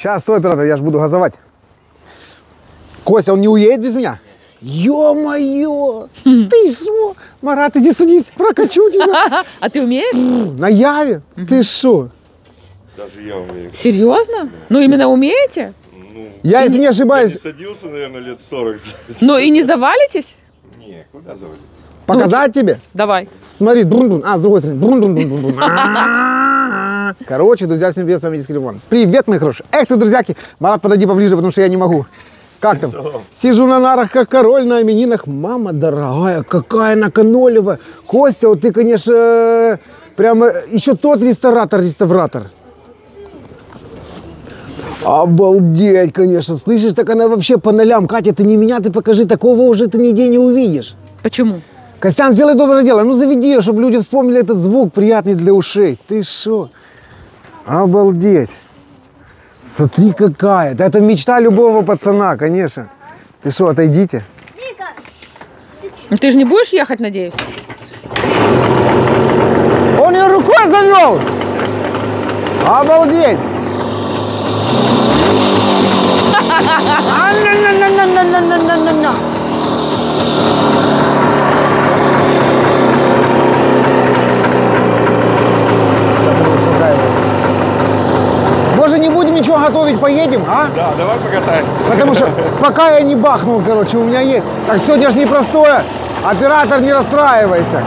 Сейчас, стой, оператор, я же буду газовать. Костя, он не уедет без меня? Ё-моё! Ты шо? Марат, иди садись, прокачу тебя. А ты умеешь? На Яве? Ты шо? Даже я умею. Серьезно? Ну именно умеете? Я, если не Я ошибаюсь, не садился, наверное, лет 40. Ну и не завалитесь? Не, куда завалить? показать тебе? Давай. Смотри, брун-брун. А, с другой стороны. Брун-брун-брун-брун. Короче, друзья, всем привет, с вами Диский Ливон. Привет, мои хорошие. Эх ты, друзьяки. Марат, подойди поближе, потому что я не могу. Как там? Сижу на нарах, как король на именинах. Мама дорогая, какая она канолевая. Костя, вот ты, конечно, прямо еще тот реставратор. Обалдеть, конечно. Слышишь, так она вообще по нолям. Катя, ты не меня, ты покажи. Такого уже ты нигде не увидишь. Почему? Костян, сделай доброе дело. Ну, заведи ее, чтобы люди вспомнили этот звук, приятный для ушей. Ты шо? Обалдеть. Смотри, какая. Да это мечта любого пацана, конечно. Ты что, отойдите. Ты же не будешь ехать, надеюсь? Он ее рукой завел. Обалдеть. А-на-на-на-на-на-на-на-на-на. Может, не будем ничего готовить, поедем, а? Да, давай покатаемся. Потому что пока я не бахнул, короче, у меня есть. Так сегодня ж непростое. Оператор, не расстраивайся.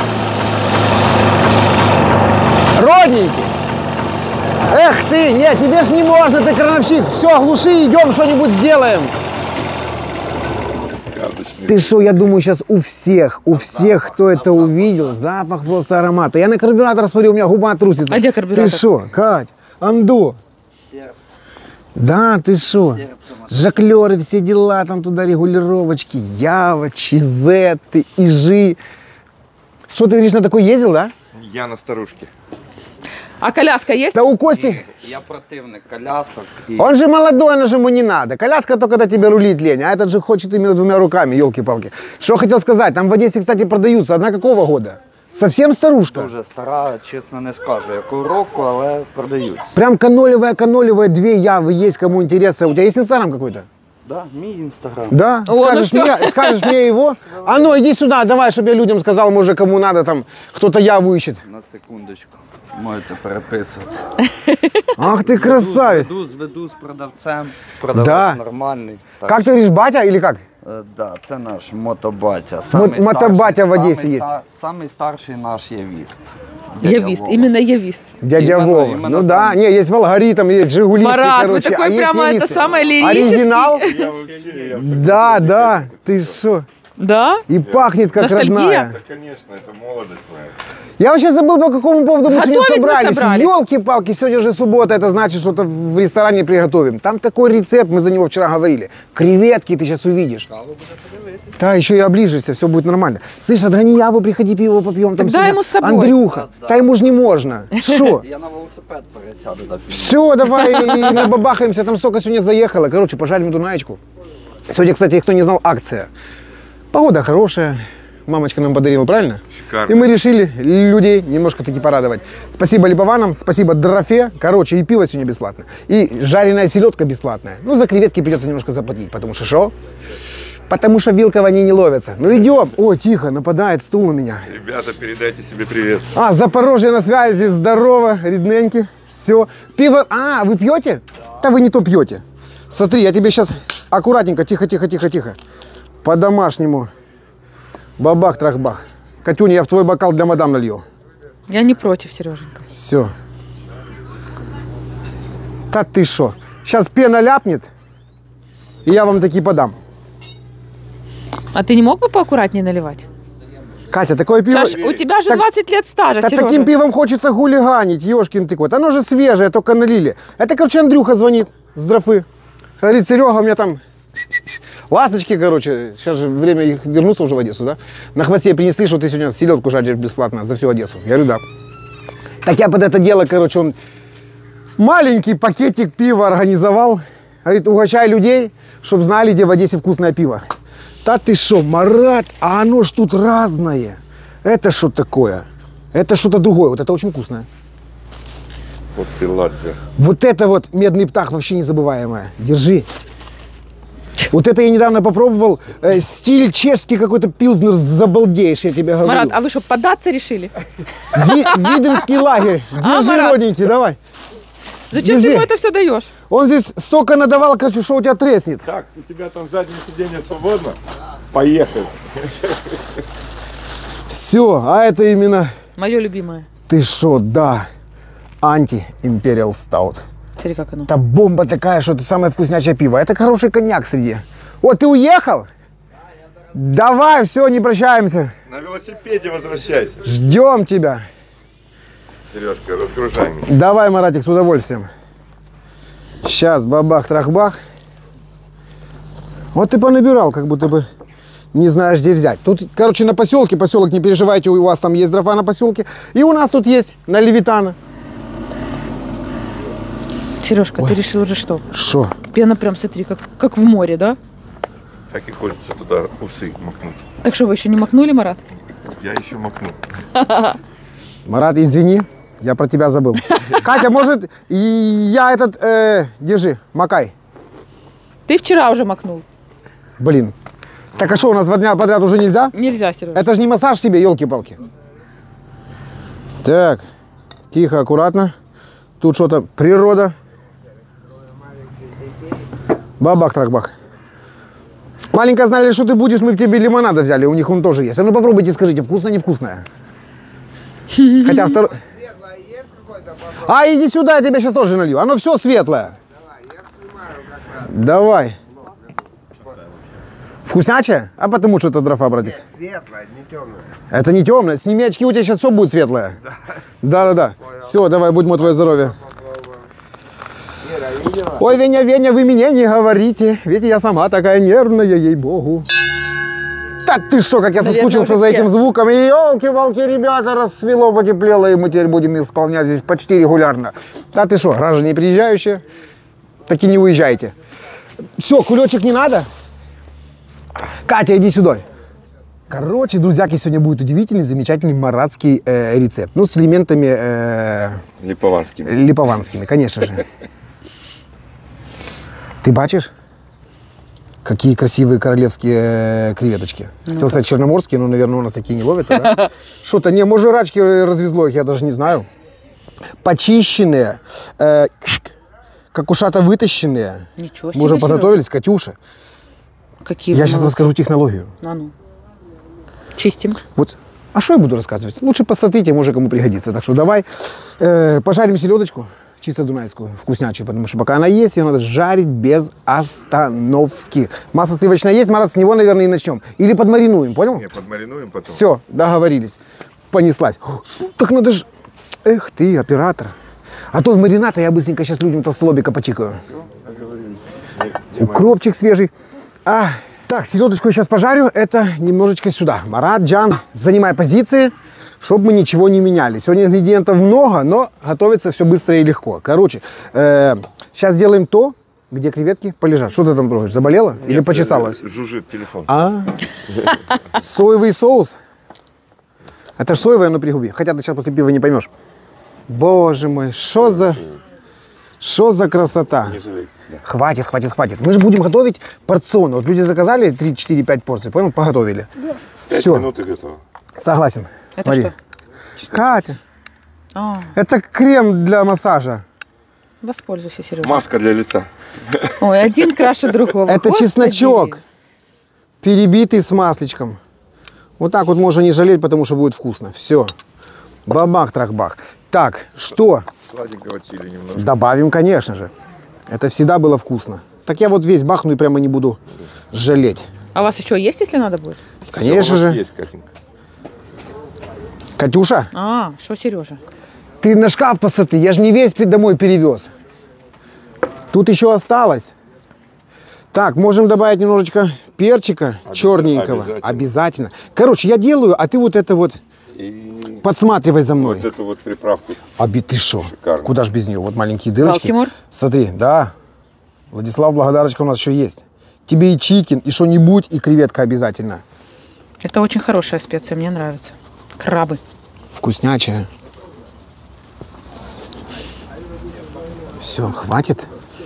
Родненький. Эх ты, нет, тебе ж не можно, ты крановщик. Все, глуши, идем, что-нибудь сделаем. Сказочный. Ты что, я думаю, сейчас у всех, кто это увидел, запах просто аромата. Я на карбюратор смотрю, у меня губа трусится. А где карбюратор? Ты что, Кать, Андо? Сердце. Да, ты что? Сердце, Жаклеры, все дела, там туда регулировочки, Ява, Чизеты, Ижи. Что, ты говоришь, на такой ездил, да? Я на старушке. А коляска есть? Да у Кости, Я противник колясок. И... он же молодой, но же ему не надо. Коляска только когда тебе рулить лень, а этот же хочет именно двумя руками, елки-палки. Что хотел сказать, там в Одессе, кстати, продаются. Одна какого года? Совсем старушка? Дуже стара, чесно не скажу, яку року, але продаються. Прям канолевая, две Явы есть, кому интересно. У тебя есть инстаграм какой-то? Да, мій інстаграм. Да? О, Скажешь, ну всё. скажешь мне его? А ну, иди сюда, давай, чтобы я людям сказал, может, кому надо, там, кто-то Яву ищет. На секундочку. Можете переписувати. Ах ты красавец. Зведу з продавцем. Продавець Да. нормальний. Так, Как ты говоришь, батя или как? Да, це наш мотобатя. Мотобатя в Одесі є. Самий старший наш явіст. Явист, именно явист. Дядя Именно- Вова. именно Ну да, там. не, есть Волгаритм, есть Жигулист. Марат, короче, вы такой а есть прямо это Явисты. самое лирический. Оригинал? Я вообще... Да, да, ты что? Да? И пахнет как Ностальгия? родная. Да, конечно, это молодость моя. Я вообще забыл, по какому поводу мы сегодня Готовить мы собрались. собрались. Елки-палки, сегодня же суббота, это значит, что-то в ресторане приготовим. Там такой рецепт, мы за него вчера говорили. Креветки ты сейчас увидишь. Да, еще и оближешься, все будет нормально. Слышь, отгони Яву, приходи, пиво попьем. Там Так дай сюда. ему с собой. Андрюха, да ему ж не можно. Что? Я на велосипед пересяду до фільму. Все, давай и набабахаемся, там столько сегодня заехало. Короче, пожарим Дунаечку. Сегодня, кстати, кто не знал, акция. Погода хорошая. Мамочка нам подарила, правильно? Шикарно. И мы решили людей немножко таки порадовать. Спасибо Липованам, спасибо Дрофе. Короче, и пиво сегодня бесплатно. И жареная селедка бесплатная. Ну, за креветки придется немножко заплатить, потому что что? Потому что вилков они не ловятся. Ну, идем. О, тихо, нападает стул на меня. Ребята, передайте себе привет. А, Запорожье на связи, здорово, рідненькі, все. Пиво, а, вы пьете? Да вы не то пьете. Смотри, я тебе сейчас аккуратненько, тихо. По-домашнему. Бабах-трах-бах. Катюня, я в твой бокал для мадам налью. Я не против, Сереженька. Все. Да ты шо? Сейчас пена ляпнет, и я вам таки подам. А ты не мог бы поаккуратнее наливать? Катя, такое пиво... У тебя же Так- 20 лет стажа, Да Сережа. таким пивом хочется хулиганить, ёшкин ты кот. Оно же свежее, только налили. Это, короче, Андрюха звонит с Дрофы. Говорит, Серега, у меня там ласточки, короче. Сейчас же время их вернуться уже в Одессу, да? На хвосте принесли, что ты сегодня селедку жаришь бесплатно за всю Одессу. Я говорю, да. Так я под это дело, короче, он маленький пакетик пива организовал. Говорит, угощай людей, чтобы знали, где в Одессе вкусное пиво. Да ты шо, Марат, а оно ж тут разное. Это что такое? Это что-то другое. Вот это очень вкусное. Вот ты ладжа. Вот это вот медный птах вообще незабываемое. Держи. Вот это я недавно попробовал. Стиль чешский какой-то пилзнер, забалдеешь, я тебе говорю. Марат, а вы что, податься решили? Виденский лагерь. Держи, Марат? родненький, давай. Зачем ты Держи. ему это все даешь? Он здесь столько надавал, короче, что у тебя треснет. Так, у тебя там заднее сиденье свободно? Поехали. Все, а это именно... Мое любимое. Ты шо, да. Анти-империал стаут. Смотри, как оно. Это бомба такая, что это самое вкуснячее пиво. Это хороший коньяк среди. О, ты уехал? Давай, все, не прощаемся. На велосипеде возвращайся. Ждем тебя. Сережка, разгружай меня. Давай, Маратик, с удовольствием. Сейчас, бабах-трах-бах. Вот ты понабирал, как будто бы не знаешь, где взять. Тут, короче, на поселке, поселок, не переживайте, у вас там есть дрова на поселке. И у нас тут есть на Левитана. Сережка, ты решил уже что? Шо? Пена прям, смотри, как в море, да? Так и хочется туда усы макнуть. Так что, вы еще не макнули, Марат? Я еще макну. Марат, извини, я про тебя забыл. Катя, может, я этот, держи, макай. Ты вчера уже макнул. Блин. Так а что, у нас 2 дня подряд уже нельзя? Нельзя, Сережа. Это же не массаж тебе, елки-палки. Так, тихо, аккуратно. Тут что-то природа. Бабах-трах-бах. Маленькая, знали, что ты будешь, мы бы тебе лимонада взяли, у них он тоже есть. А ну попробуйте, скажите, вкусно, невкусное? Хотя второй... А, иди сюда, я тебе сейчас тоже налью. Оно все светлое. Давай. Вкуснячее? А потому что это дрова, братик. Светлое, не темное. Это не темное. Сними очки, у тебя сейчас все будет светлое. Да. Все, давай, будь мой твое здоровье. Ой, Веня, Веня, вы мне не говорите. Ведь я сама такая нервная, ей-богу. Да ты что, как я Наверное, соскучился уже за все. этим звуком. И елки-волки, ребята, расцвело, потеплело, и мы теперь будем исполнять здесь почти регулярно. Да ты что, граждане приезжающие, так и не уезжайте. Все, кулечек не надо? Катя, иди сюда. Короче, друзьяки, сегодня будет удивительный, замечательный маратский рецепт. Ну, с элементами Липованскими. липованскими, конечно же. Ты бачишь? Какие красивые королевские креветочки. Хотел сказать черноморские, но, наверное, у нас такие не ловятся, да? Что-то, не, может, рачки развезло их, я даже не знаю. Почищенные, как ушата вытащенные. Ничего себе, Мы уже Серёж. подготовились, Катюша. Какие Я вы сейчас молодцы. расскажу технологию. А ну. Чистим. Вот. А что я буду рассказывать? Лучше посмотрите, может, кому пригодится. Так что давай пожарим селедочку, чисто дунайскую, вкуснячую, потому что пока она есть, ее надо жарить без остановки. Масло сливочное есть, Марат, с него, наверное, и начнем. Или подмаринуем, понял? Не, подмаринуем потом. Все, договорились. Понеслась. Так надо же... Эх ты, оператор. А то в маринад я быстренько сейчас людям толстолобика почикаю. Укропчик свежий. Так, селедочку я сейчас пожарю. Это немножечко сюда. Марат, Джан, занимай позиции, чтобы мы ничего не меняли. Сегодня ингредиентов много, но готовится все быстро и легко. Короче, сейчас делаем то, где креветки полежат. Что ты там трогаешь? Заболела? Или почесалась? Жужжит телефон. Соевый соус. Это ж соевое, но пригуби. Хотя ты сейчас после пива не поймешь. Боже мой, что за красота. Не жалей. Да. Хватит. Мы же будем готовить порционно. Вот люди заказали 3, 4, 5 порций, понял? Поготовили. 5 Все, минут и готово. согласен. Это Смотри. что? Катя, А, это крем для массажа. воспользуйся, Сережа. Маска для лица. Ой, один краше другого. Это Господи. чесночок, перебитый с масличком. Вот так вот можно не жалеть, потому что будет вкусно. Все. Бабах-трах-бах. Так, что? Сладенького чили немножко. Добавим, конечно же. Это всегда было вкусно. Так я вот весь бахну и прямо не буду жалеть. А у вас еще есть, если надо будет? Конечно У нас же. есть, Катенька. Катюша, А, что, Сережа? ты на шкаф посмотри, я же не весь домой перевез. Тут еще осталось. Так, можем добавить немножечко перчика черненького. Обязательно. Короче, я делаю, а ты вот это вот И подсматривай за мной. вот эту вот приправку. Ты шо? Шикарно. Куда ж без нее? Вот маленькие дырочки. Тимур? Смотри, да. Владислав, благодарочка у нас еще есть. Тебе и чикен, и что-нибудь, и креветка обязательно. Это очень хорошая специя, мне нравится. Крабы. Вкуснячая. Все, хватит.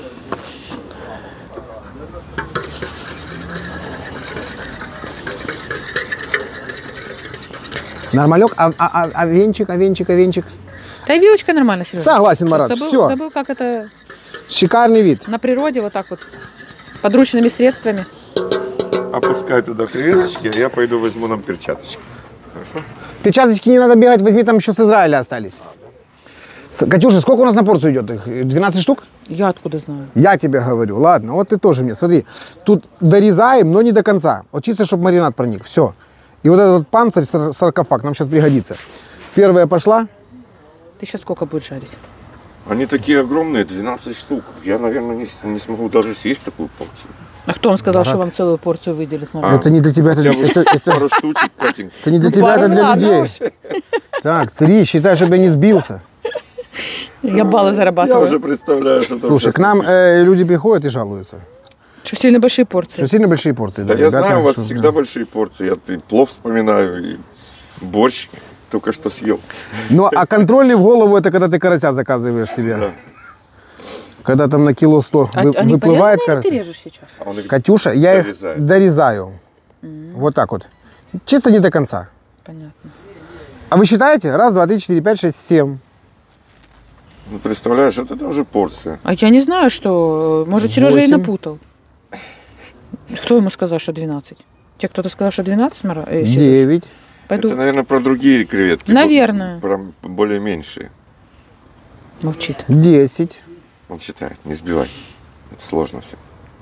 Нормалек, а венчик, а венчик? Да и вилочка нормально, Сережа. Согласен, Марат, Забыл, все. забыл, как это Шикарный вид. на природе вот так вот, подручными средствами. Опускай туда креветочки, а я пойду возьму нам перчаточки. Хорошо? Перчаточки не надо бегать, возьми, там еще с Израиля остались. Катюша, сколько у нас на порцию идет? Их 12 штук? Я откуда знаю? Я тебе говорю. Ладно, вот ты тоже мне. Смотри, тут дорезаем, но не до конца. Вот чисто, чтобы маринад проник. Все. И вот этот панцирь, саркофаг, нам сейчас пригодится. Первая пошла. Ты сейчас сколько будешь жарить? Они такие огромные, 12 штук. Я, наверное, не смогу даже съесть такую порцию. А кто вам сказал, что вам целую порцию выделит? Мама? Это не для тебя, это Пару штучек, Катенька. не для тебя, это для Ладно людей. уж. Так, 3, считай, чтобы я не сбился. Я баллы Я зарабатываю. уже представляю, что там Слушай, сейчас к нам напишут. люди приходят и жалуются, Что сильно большие порции. что сильно большие порции. Да я ребята, знаю, у вас что- всегда большие порции. Я и плов вспоминаю, и борщ только что съел. Ну, а контрольный в голову, это когда ты карася заказываешь себе. Да. Когда там на кило 100 А они выплывает порезанные или ты карась. режешь сейчас? А он их Катюша, я их дорезает. дорезаю. Вот так вот. Чисто не до конца. Понятно. А вы считаете? Раз, два, три, четыре, пять, шесть, 7. Ну, представляешь, это уже порция. А я не знаю, что... Может, Сережа и 8. напутал. Кто ему сказал, что 12? Тебе кто-то сказал, что 12, Сереж? 9. Пойду. Это, наверное, про другие креветки. Наверное. Про более меньшие. Молчит. 10. Он считает, не сбивай. Это сложно все.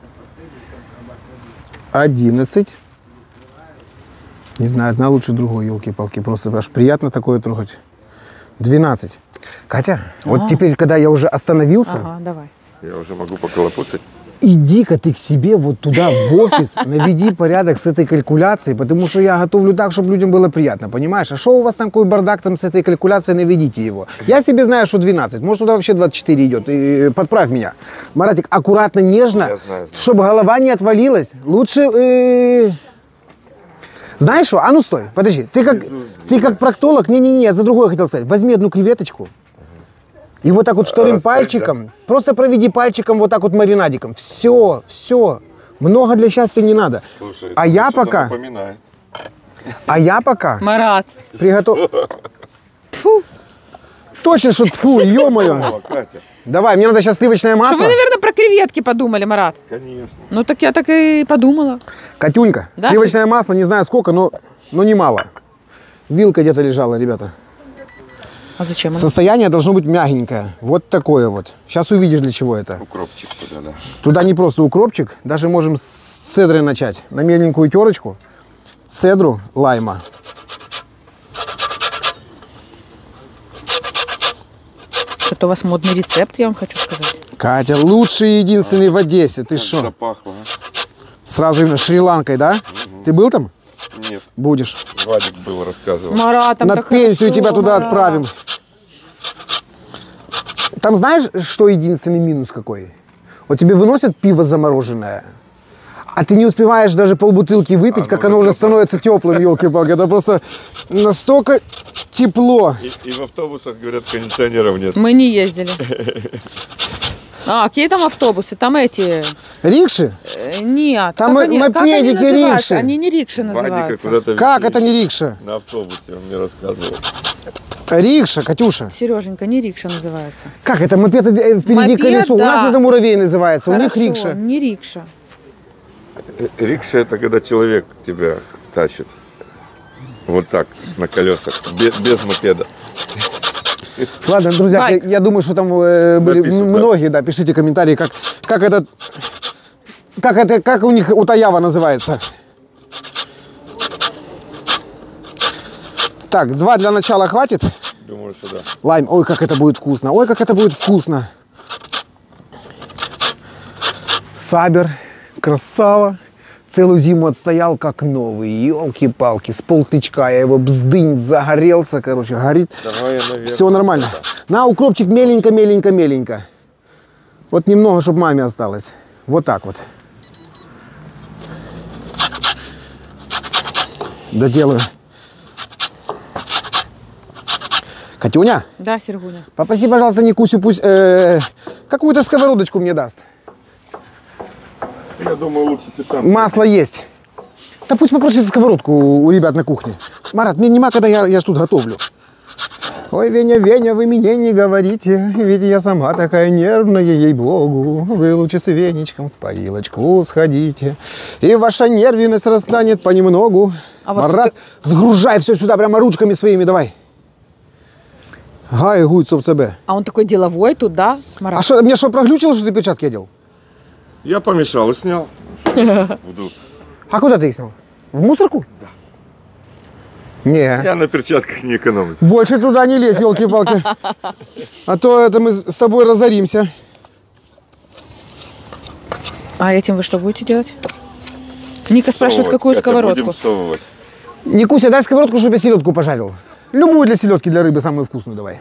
11. Не знаю, одна лучше другой, елки-палки. Просто аж приятно такое трогать. 12. Катя, вот теперь, когда я уже остановился, Ага, давай. Я уже могу поколопуцать. иди-ка ты к себе вот туда, в офис, наведи порядок с этой калькуляцией, потому что я готовлю так, чтобы людям было приятно, понимаешь? А что у вас там такой бардак там с этой калькуляцией, наведите его. Я себе знаю, что 12, может туда вообще 24 идет, и подправь меня. Маратик, аккуратно, нежно, Я знаю. чтобы голова не отвалилась. Лучше... Знаешь что? А ну стой, подожди. Ты как проктолог, не-не-не, я за другое хотел сказать. Возьми одну креветочку, и вот так вот вторым Расставь, пальчиком, просто проведи пальчиком вот так вот маринадиком. Все, все. Много для счастья не надо. Слушай, А это я что-то пока, напоминает. Марат. приготовлю. Фу. Точно, что фу, ё-моё. О, Катя, Давай, мне надо сейчас сливочное Что масло. вы, наверное, про креветки подумали, Марат? конечно. Ну так я так и подумала. Катюнька, Да, сливочное масло, не знаю сколько, но немало. Вилка где-то лежала, ребята. А зачем? оно? Состояние должно быть мягенькое. Вот такое вот. Сейчас увидишь, для чего это. Укропчик туда, да. Туда не просто укропчик, даже можем с цедры начать. На меленькую терочку, цедру лайма. Что-то у вас модный рецепт, я вам хочу сказать. Катя, лучший и единственный в Одессе. Ты что? Запахло, а? Сразу именно Шри-Ланкой, да? Ты был там? Нет, Будешь. Вадик был, рассказывал. Марат, там На так пенсию хорошо, тебя туда Марат. отправим. Там знаешь, что единственный минус какой? Вот тебе выносят пиво замороженное, а ты не успеваешь даже полбутылки выпить, как оно уже становится теплым, елки-палки. Это просто настолько тепло. И в автобусах, говорят, кондиционеров нет. Мы не ездили. А, какие там автобусы? Там эти... Рикши? Нет. Там как мопедики, называются? рикши. Они не рикши Вадика называются. куда-то Как везли это не рикша? на автобусе, он мне рассказывал. Рикша, Катюша. Сереженька, не рикша называется. Как это? Мопед впереди Мопед, колесо. У да. нас это муравей называется, у них Хорошо, рикша. не рикша. Рикша — это когда человек тебя тащит. Вот так, на колесах, без мопеда. Ладно, друзья, Байк. я думаю, что там были Напишут, да. многие, да, пишите комментарии, как у них утаява называется. Так, 2 для начала хватит. Думаю, что да. Лайм, ой, как это будет вкусно, ой, как это будет вкусно. Сабер, красава. Целую зиму отстоял, как новый. Елки-палки, с полтычка. Я его бздынь, загорелся, короче, горит. Давай я, наверное, Все нормально. На, укропчик меленько. Вот немного, чтобы маме осталось. Вот так вот. Доделаю. Катюня, Да, Сергуня. попроси, пожалуйста, Никусю, пусть Какую-то сковородочку мне даст. Я думаю, лучше ты сам. Масло есть. Да пусть попросит сковородку у ребят на кухне. Марат, мне нема, когда я ж тут готовлю. Ой, Веня, Веня, вы мне не говорите, ведь я сама такая нервная, ей-богу. Вы лучше с Венечком в парилочку сходите, и ваша нервность растанет понемногу. А вас Марат, сгружай все сюда прямо ручками своими, давай. Гай, гуй, цоп цебе. А он такой деловой тут, да, Марат? А что, мне что, проглючило, что ты перчатки одел? Я помешал и снял. Буду. А куда ты их снял? В мусорку? Да. Не. Я на перчатках не экономлю. Больше туда не лезь, елки-палки. А то это мы с тобой разоримся. А этим вы что будете делать? Ника спрашивает, какую Это сковородку. будем всовывать. Никуся, дай сковородку, чтобы я селедку пожарил. Любую для селедки, для рыбы, самую вкусную давай.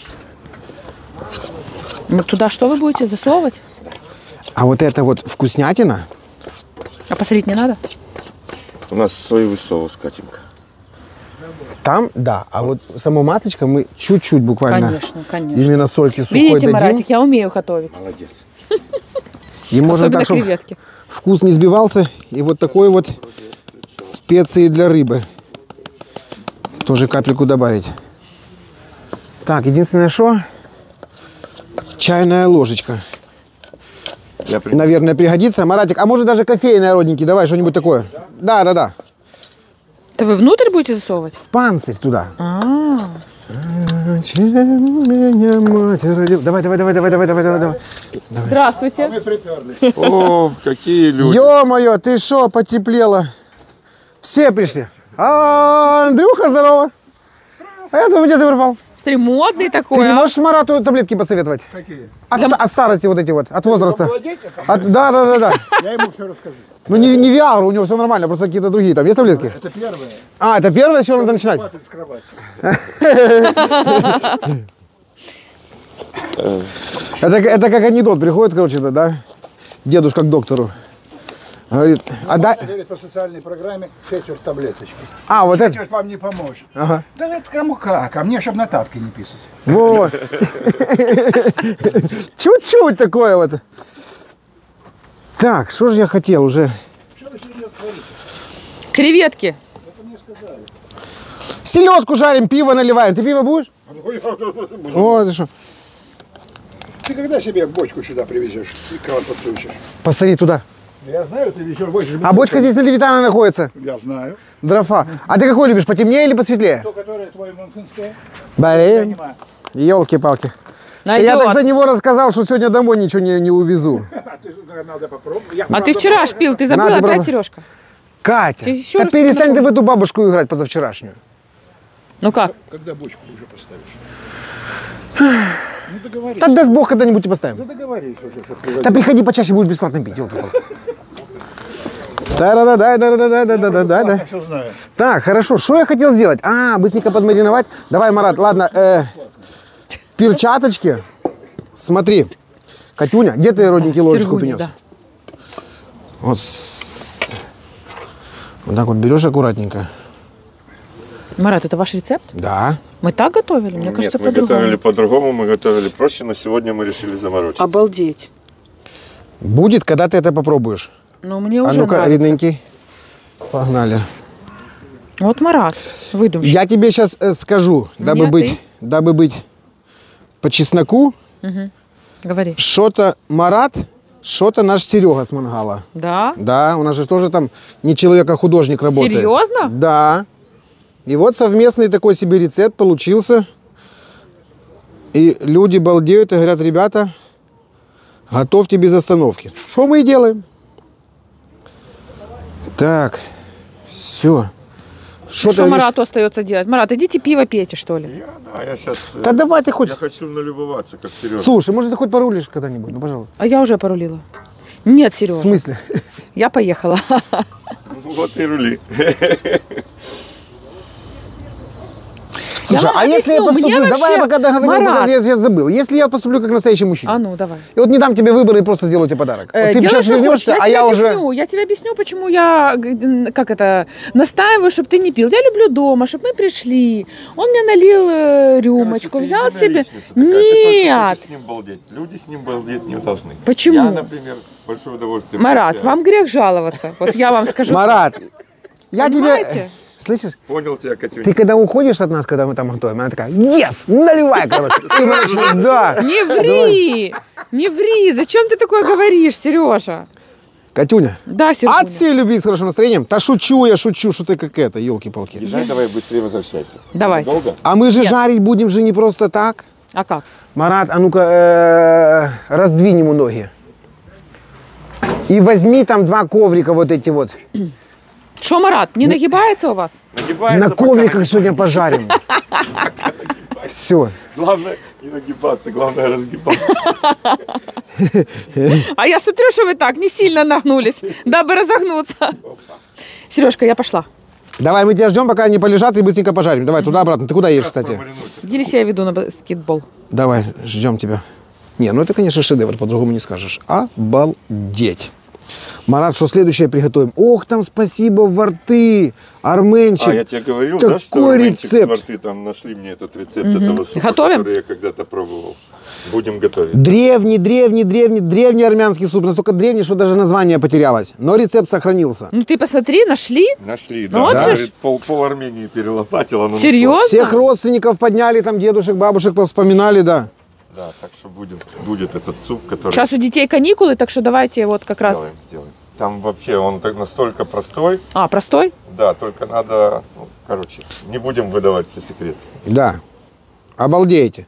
Ну, туда что вы будете засовывать? А вот это вот вкуснятина. А посолить не надо? У нас соевый соус, Катенька. Там, да. А вот само маслечко мы чуть-чуть буквально. Конечно, конечно. Именно сольки сухой Видите, дадим. Маратик, я умею готовить. Молодец. И можно Особенно так, чтобы креветки. вкус не сбивался. И вот такой вот специи для рыбы. Тоже капельку добавить. Так, единственное, что чайная ложечка. Наверное, пригодится. Маратик, а может даже кофейная, родненький, давай что-нибудь такое. Да. Это вы внутрь будете засовывать? В панцирь туда. А, Чем меня мать родила? Давай. здравствуйте. О, какие люди. Ё-моё, ты шо, потеплело? Все пришли. А, Андрюха, здорово. А я думаю, где ты пропал? Смотри, модный Ты такой, не а? можешь Марату таблетки посоветовать? Какие? От старости вот эти вот, от возраста. Молодец, Да. я ему все расскажу. Ну не Виагру, у него все нормально, просто какие-то другие. Там есть таблетки? Это первое. А, это первое, с чего надо начинать? Хватит с кровати. Это как анекдот, приходит, короче, да? Дедушка к доктору. Говорит, Говорит, по социальной программе четверть таблеточки. А, вот это. Четверть вам не поможет. Ага. Да это кому как, а мне, чтобы на тапке не писать. Вот. Чуть-чуть такое вот. Так, что же я хотел уже? Креветки. Селедку жарим, пиво наливаем. Ты пиво будешь? О, ты что? Ты когда себе бочку сюда привезешь и кого подключишь? Посади туда. Я знаю, ты везешь бочку. А бочка здесь на Левитана находится. Я знаю. Дрофа. А ты какой любишь, потемнее или посветлее? То, которое твое мюнхенское, Блин, понимаю. елки-палки. Я Найдет. так за него рассказал, что сегодня домой ничего не увезу. А ты надо попробовать. Я, А ты вчера ж пил, ты забыл Надо, опять, правда. Сережка? Катя, Ты еще да раз перестань ты напомни. в эту бабушку играть позавчерашнюю. Ну как? Когда бочку уже поставишь? Ну договорись. Да даст Бог, когда-нибудь и поставим. Да договорись уже, чтобы привозить. Да приходи почаще, будешь бесплатно пить, елки-палки. Да-да-да-да-да-да-да-да-да. Я все знаю. Так, хорошо, что я хотел сделать? А, быстренько подмариновать. Давай, Марат, ладно, перчаточки. Смотри, Катюня, где ты, родненький, ложечку Сергуня, принес? да. Вот, вот так вот берешь аккуратненько. Марат, это ваш рецепт? Да. Мы так готовили? Мне Нет, кажется, мы готовили по-другому. по-другому, мы готовили проще, но сегодня мы решили заморочиться. Обалдеть. Будет, когда ты это попробуешь. Ну, мне А уже ну-ка, нравится. родненький. Погнали. Вот Марат, выдумщик. Я тебе сейчас скажу, дабы Нет, быть по чесноку, Говори. что-то Марат, что-то наш Серега с мангала. Да? Да, у нас же тоже там не человек, а художник работает. Серьезно? Да. И вот совместный такой себе рецепт получился. И люди балдеют и говорят, ребята, готовьте без остановки. Что мы и делаем. Так, все. Что Марату остается делать? Марат, идите пиво пейте, что ли? Я сейчас... Да давай ты хоть... Я хочу налюбоваться, как Серега. Слушай, может ты хоть порулишь когда-нибудь? Ну, пожалуйста. А я уже порулила. Нет, В Сережа. смысле? Я поехала. Вот и рули. Слушай, вам а если я объясню, мне поступлю, давай я вообще- пока договорю, Марат. я сейчас забыл. Если я поступлю как настоящий мужчина, А ну, давай. и вот не дам тебе выбор и просто сделаю тебе подарок. Вот ты Делай, сейчас что хочешь. вернешься, а тебе я уже... объясню, я тебе объясню, почему я, настаиваю, чтобы ты не пил. Я люблю дома, чтобы мы пришли. Он мне налил рюмочку, взял себе... Нет. С ним балдеть. Люди с ним балдеть не должны. Почему? Я, например, большое удовольствие. Марат, получаю. вам грех жаловаться. Вот я вам скажу. Марат, я тебе... Понимаете? Слышишь? Понял тебя, Катюнь. Ты когда уходишь от нас, когда мы там готовим, она такая, yes, наливай, короче. И мы начали, да. Не ври! Не ври! Зачем ты такое говоришь, Сережа? Катюня, Да, Сережа. от всей любви с хорошим настроением. Да шучу, я шучу, что ты как это, елки-палки. Езжай, давай быстрее возвращайся. Давай. Долго? А мы же Нет. жарить будем же не просто так. А как? Марат, а ну-ка, раздвинь ему ноги. И возьми там 2 коврика вот эти вот. Что, Марат, не нагибается у вас? Нагибается, На пока ковриках сегодня пожарим. Все. Главное не нагибаться, главное разгибаться. А я смотрю, что вы так не сильно нагнулись, дабы разогнуться. Сережка, я пошла. Давай, мы тебя ждем, пока они полежат, и быстренько пожарим. Давай, туда-обратно. Ты куда едешь, кстати? Елисея я веду на баскетбол. Давай, ждем тебя. Не, ну это, конечно, шедевр, по-другому не скажешь. Обалдеть. Марат, что следующее приготовим? Ох, там спасибо, во рты, Арменчик. А я тебе говорил, да, что Такой Арменчик с рецепт. Ворты там нашли мне этот рецепт этого супа, Готовим? который я когда-то пробовал. Будем готовить. Древний армянский суп. Настолько древний, что даже название потерялось. Но рецепт сохранился. Ну ты посмотри, нашли? Нашли, Ну, да. вот Да? же ж. Говорит, пол Армении перелопатил. Оно Серьезно? Всех родственников подняли, там дедушек, бабушек повспоминали, да. нашло. Да, так что будет этот суп, который Сейчас у детей каникулы, так что давайте вот как раз... сделаем. Там вообще он так настолько простой. А, простой? Да, только надо, ну, короче, не будем выдавать все секреты. Да. Обалдеете.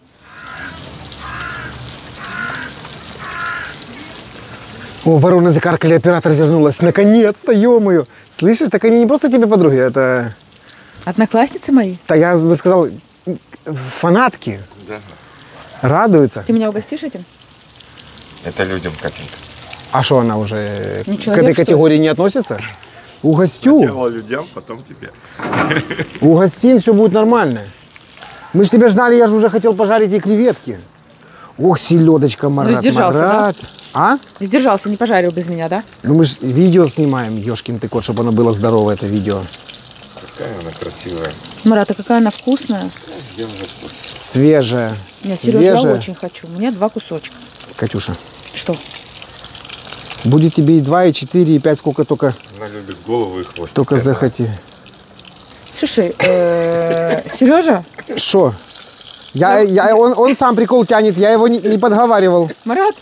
О, ворона закаркали, оператор вернулась. Наконец-то, ё-моё. Слышишь, так они не просто тебе подруги, это... Одноклассницы мои. Так я бы сказал, фанатки. Да. Радуются. Ты меня угостишь этим? Это людям, Катенька. А что она уже Не к человек, этой что ли? категории не относится? Угостю. Сначала людям, потом тебе. Угостим, все будет нормально. Мы ж тебя ждали, я же уже хотел пожарить и креветки. Ох, селедочка, Марат, сдержался, да? Марат. А? Сдержался, не пожарил без меня, да? Ну мы же видео снимаем, ёшкин ты кот, чтобы оно было здоровое, это видео. Какая она красивая. Марат, а какая она вкусная. Где уже вкус? Свежая, Нет, Сережа, я свежая. очень хочу. Мне 2 кусочка. Катюша, Что? будет тебе и 2, и 4, и 5, сколько только Она любит голову и хвост. Только захоти. Слушай, Сережа, Что? Он сам прикол тянет, я его не подговаривал. Марат,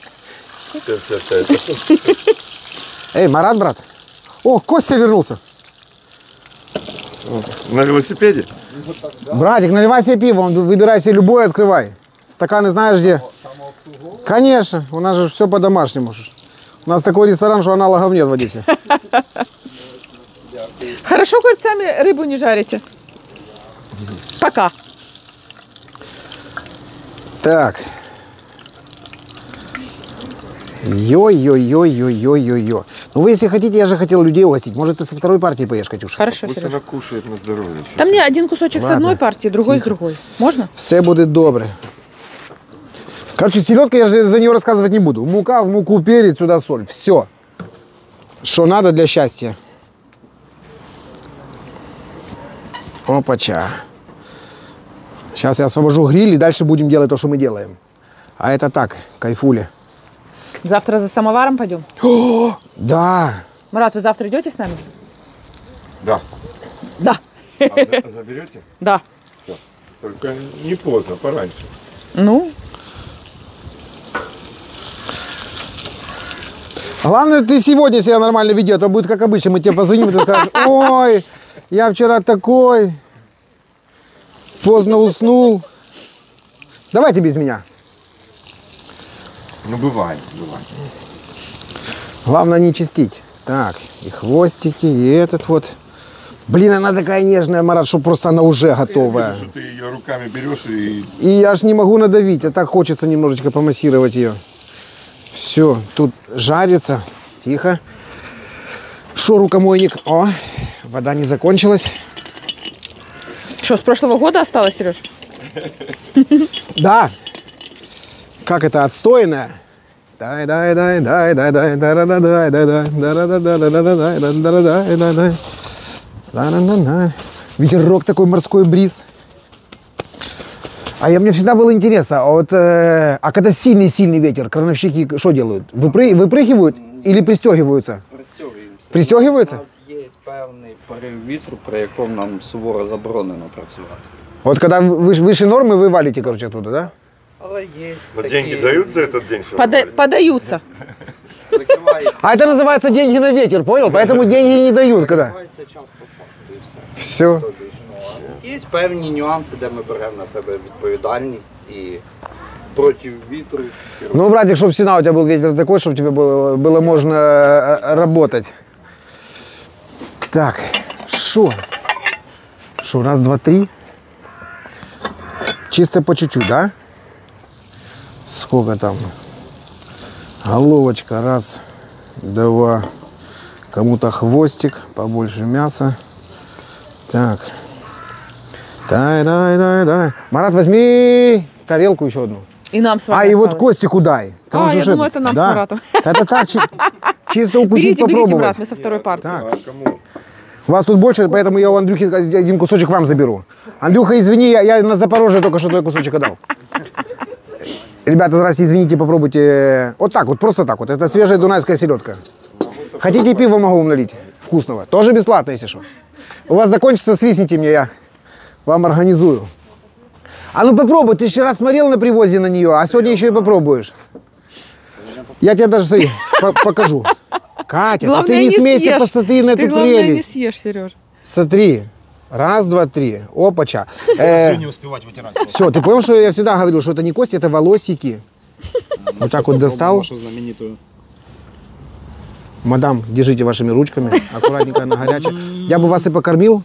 Эй, Марат, брат. О, Костя вернулся. На велосипеде? Братик, наливай себе пиво, выбирай себе любое, открывай. Стаканы знаешь где? Конечно, у нас же все по-домашнему. У нас такой ресторан, что аналогов нет в Одессе. хорошо, говорит, сами рыбу не жарите. Пока. Так. Йо-йо-йо-йо-йо-йо-йо. Ну вы, если хотите, я же хотел людей угостить. Может, ты со второй партии поешь, Катюша? Хорошо, Пусть Сережа. она кушает на здоровье. Там мне один кусочек с Ладно. одной партии, другой с другой. Можно? Все будет добре. Короче, селедка, я же за нее рассказывать не буду. Мука в муку, перец, сюда соль. Все. Что надо для счастья. Опача. Сейчас я освобожу гриль и дальше будем делать то, что мы делаем. А это так, кайфули. Завтра за самоваром пойдем? Да. Марат, вы завтра идете с нами? Да. Да. Заберете? Да. Только не поздно, пораньше. Ну, Главное, ты сегодня себя нормально веди, а то будет как обычно. Мы тебе позвоним, и ты скажешь, ой, я вчера такой, поздно уснул. Давайте без меня. Ну, бывает. Главное не чистить. Так, и хвостики, и этот вот. Блин, она такая нежная, Марат, что просто она уже готовая. Что ты ее руками берешь и... И я ж не могу надавить, а так хочется немножечко помассировать ее. Все, тут жарится. Тихо. Шо, рукомойник? О, вода не закончилась. Что, с прошлого года осталось, Сереж? Да. Как это отстойное? Дай, дай, дай, дай, дай, дай, дай, дай, дай, дай, дай, дай, дай. Ветерок такой, морской бриз. А мне всегда было интересно, а вот, а когда сильный ветер, крановщики что делают? Выпрыгивают или пристегиваются? Пристягуємося. Пристегиваются? У нас є певний порив вітру, при якому нам суворо заборонено працювати. Вот когда выше нормы вы валите, короче, оттуда, да? Але є Но такі... деньги дают за этот день, что Подаются. Закривається, А это называется деньги на ветер, понял? Поэтому деньги не дают, когда. закривається час по факту і все. Все. Є певні нюанси, де ми беремо на себе відповідальність і проти вітру. Ну, братик, чтобы всегда у тебя был ветер такой, чтобы тебе было можно работать. Так, шо? Шо, раз, два, три. Чисто по чуть-чуть, да? Сколько там? Головочка, раз, два. Кому-то хвостик, побольше мяса. Так. Дай. Марат, возьми тарелку еще одну. И нам с вами А, и вот осталось. Костику дай. Там же я ж думаю, это нам с Маратом. Это так, чисто укусить, Берите, попробовать. брат, мы со второй партии. Так. А кому? Вас тут больше, поэтому я у Андрюхи один кусочек вам заберу. Андрюха, извини, я на Запорожье только что твой кусочек отдал. Ребята, здрасте, извините, попробуйте. Вот так вот, просто так вот. Это свежая дунайская селедка. Хотите пиво, могу вам налить? Вкусного. Тоже бесплатно, если что. У вас закончится, свистните мне, я вам организую. А ну попробуй, ты еще раз смотрел на привозе на нее, а сегодня еще и попробуешь. Я тебе даже смотри, покажу. Катя, да ты не смейся, посмотри на Ты, эту главное, не прелесть. съешь, Сереж. Смотри. Раз, два, три. Опача. Не успевать вытирать. Все, ты понял, что я всегда говорил, что это не кости, это волосики. Вот так вот достал. Вашу знаменитую. Мадам, держите вашими ручками, аккуратненько на горячее. Я бы вас и покормил.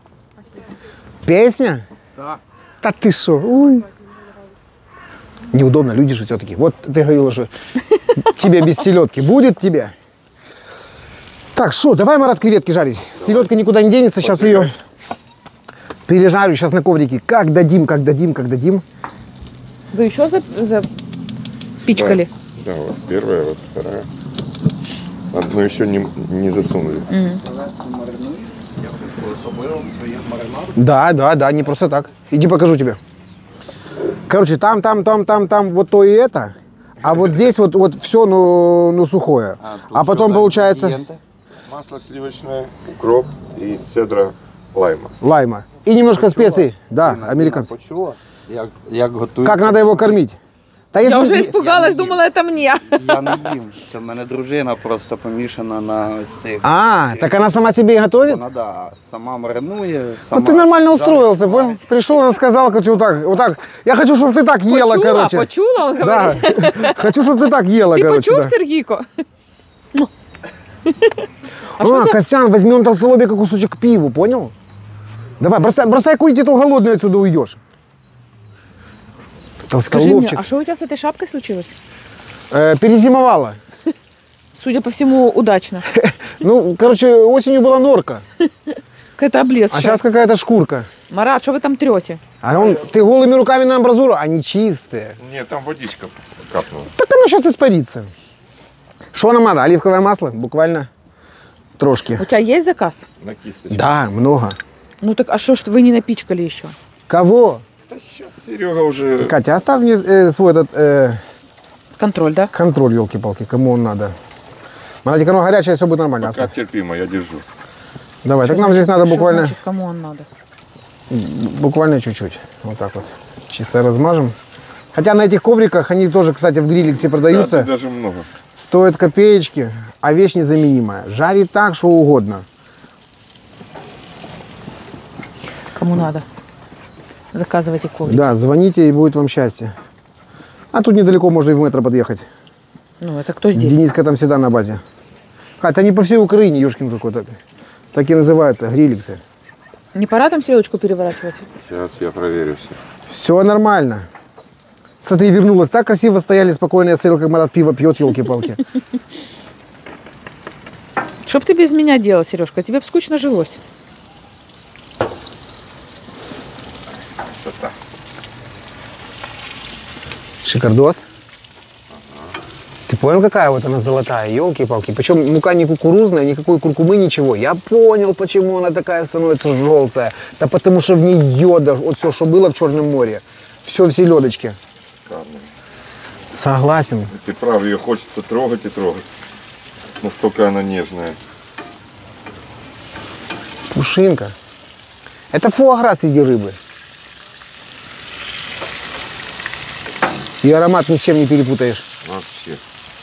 Песня? Да. Да ты шо? Ой. Неудобно, люди же все-таки. Вот ты говорила, что тебе без селедки. Будет тебе? Так, что, давай, Марат, креветки жарить. Селедка никуда не денется, сейчас ее пережарю, сейчас на коврике. Как дадим. Вы еще запичкали? Да, вот первая, вот вторая. Одну еще не засунули. Да, не просто так. Иди покажу тебе. Короче, там, вот то и это. А вот здесь вот все, ну сухое. А потом получается Масло сливочное, укроп и цедра лайма. лайма. И немножко специй. Да, американцы. Почула, як готують. Как надо его кормить? Да Я если- уже испугалась, думала, это мне. Я не їм. Це в мене дружина просто помішана на ось цих. А, так она сама себе и готовит? Вона, да, сама маринує, сама... Вот ты нормально жарить, устроился, смажить. понял? Пришел, рассказал, короче, вот так. Я хочу, чтобы ты так ела, короче. Почула, он Да, говорит. хочу, чтобы ты так ела, Ты короче. почув, да. Сергійко? А, Костян, возьми он толстолобика кусочек к пиву, понял? Давай, бросай курить, и то голодный отсюда уйдешь. Скажи мне, Толстолобчик. а что у тебя с этой шапкой случилось? Перезимовала. Судя по всему, удачно. Ну, короче, осенью была норка, Какая-то а облезшая. сейчас какая-то шкурка. Марат, что вы там трете? А ты голыми руками на амбразуру, они чистые. Нет, там водичка капнула. Так оно сейчас испарится. Что нам надо? Оливковое масло? Буквально трошки. У тебя есть заказ? На кисточку. Да, много. Ну так, а что ж вы не напичкали еще? Кого? Да сейчас Серега уже... Катя, оставь мне свой этот Контроль, да? контроль, елки-палки, кому он надо. Маратик, оно горячее, все будет нормально. Пока Оставь. терпимо, я держу. Давай, так нам здесь надо Что буквально, значит, кому он надо? буквально чуть-чуть. Вот так вот. Чисто размажем. Хотя на этих ковриках, они тоже, кстати, в гриликсе Да, продаются. тут даже много. Стоят копеечки, а вещь незаменимая. Жарит так, что угодно. Кому надо? Заказывайте коврик. Да, звоните, и будет вам счастье. А тут недалеко можно и в метро подъехать. Ну, это кто здесь? Дениска там всегда на базе. Хотя они по всей Украине, ёшкин какой-то. Так и называются, гриликсы. Не пора там селочку переворачивать? Сейчас я проверю все. Все нормально. Смотри, вернулась. Так красиво стояли спокойно, я смотрел, как Марат пиво пьет, елки-палки. Что б ты без меня делал, Сережка? Тебе бы скучно жилось. Красота. Шикардос. Ты понял, какая вот она золотая, елки-палки. Причем мука не кукурузная, никакой куркумы, ничего. Я понял, почему она такая становится желтая. Да потому что в ней йода, вот все, что было в Черном море. Все в селедочке. Шикарно. Согласен. Ты прав, ее хочется трогать и трогать. Настолько она нежная. Пушинка. Это фуагра среди рыбы. И аромат ни с чем не перепутаешь. Вообще.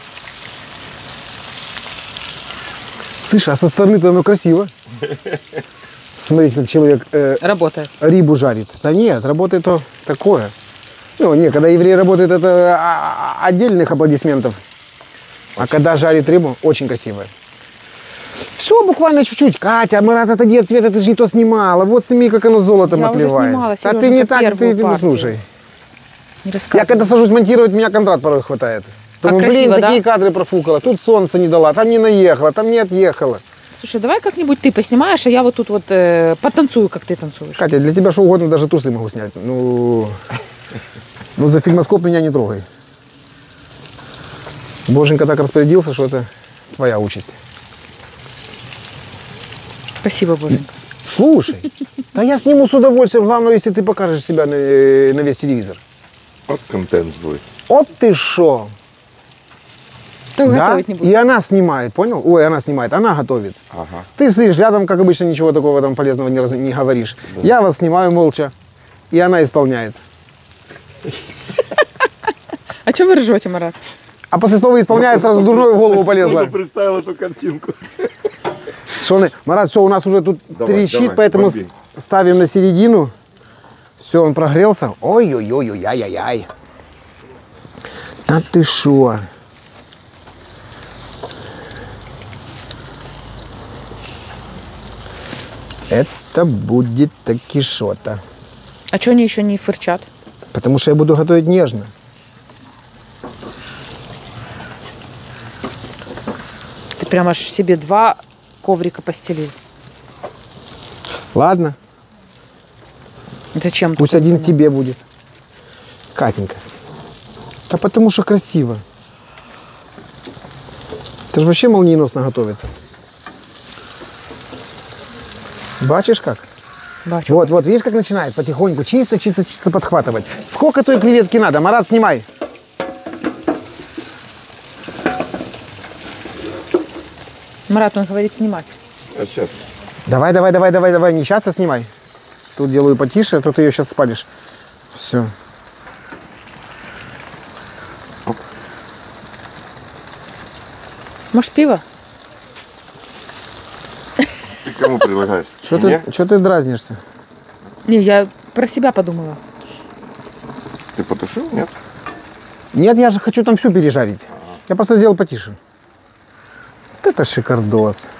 Слышь, а со стороны-то оно красиво. Смотрите, как человек Работает. рыбу жарит. Да нет, работает то такое. Ну, не, когда еврей работает, это отдельных аплодисментов. А когда жарит рыбу, очень красиво. Все, буквально чуть-чуть. Катя, Марат, отойди от света, ты же не то снимала. Вот сними, как оно золотом Я уже отливает. снимала, А Сережа, ты не это так, первую ты партию. слушай. Не Я рассказывай. когда сажусь монтировать, меня контракт порой хватает. Думаю, красиво, блин, да? такие кадры профукала. Тут солнце не дала, там не наехала, там не отъехала. Слушай, давай как-нибудь ты поснимаешь, а я вот тут вот потанцую, как ты танцуешь. Катя, для тебя что угодно, даже трусы могу снять. Ну за фильмоскоп меня не трогай. Боженька так распорядился, что это твоя участь. Спасибо, Боженька. Слушай, да я сниму с удовольствием, главное, если ты покажешь себя на весь телевизор. Вот контент будет. Вот ты шо. То Да? готовить не буду. И она снимает, понял? Ой, она снимает, она готовит. Ага. Ты сидишь рядом, как обычно, ничего такого там полезного не говоришь. Я вас снимаю молча, и она исполняет. А что вы ржете, Марат? А после слова исполняет, сразу дурное в голову полезло. Представил эту картинку. Шоны, Марат, все, у нас уже тут Давай, трещит, давай, поэтому бомби. ставим на середину. Все, он прогрелся. Ой-ой-ой, ай-яй-яй. Да ты шо? Это будет таки что-то. А что они еще не фырчат? Потому что я буду готовить нежно. Ты прям аж себе 2 коврика постелил. Ладно, Зачем? пусть тут один это? тебе будет. Катенька. Да потому что красиво. Это же вообще молниеносно готовится. Бачишь как? Бачу. Вот, вот, видишь, как начинает потихоньку, чисто подхватывать. Сколько той креветки надо? Марат, снимай. Марат, он говорит снимать. А сейчас. Давай, не часто снимай. Тут делаю потише, а то ты ее сейчас спалишь. Все. Может, пиво? Ты кому предлагаешь? Мне? Что ты дразнишься? Не, я про себя подумала. Ты потушил? Нет? Нет, я же хочу там всю пережарить. Я просто сделал потише. Вот это шикардос.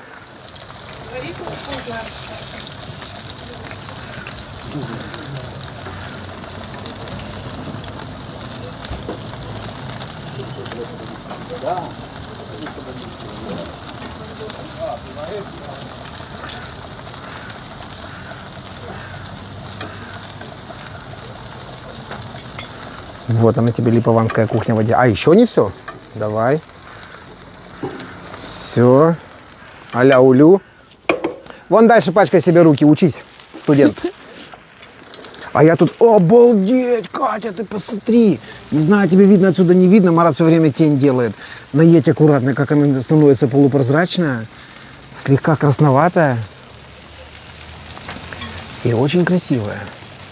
Вот она тебе липованская кухня в воде. А еще не все? Давай. Все. Аля улю. Вон дальше пачкай себе руки, учись, студент. А я тут, обалдеть, Катя, ты посмотри. Не знаю, тебе видно отсюда, не видно. Марат все время тень делает. Наедь аккуратно, как она становится полупрозрачная. Слегка красноватая. И очень красивая.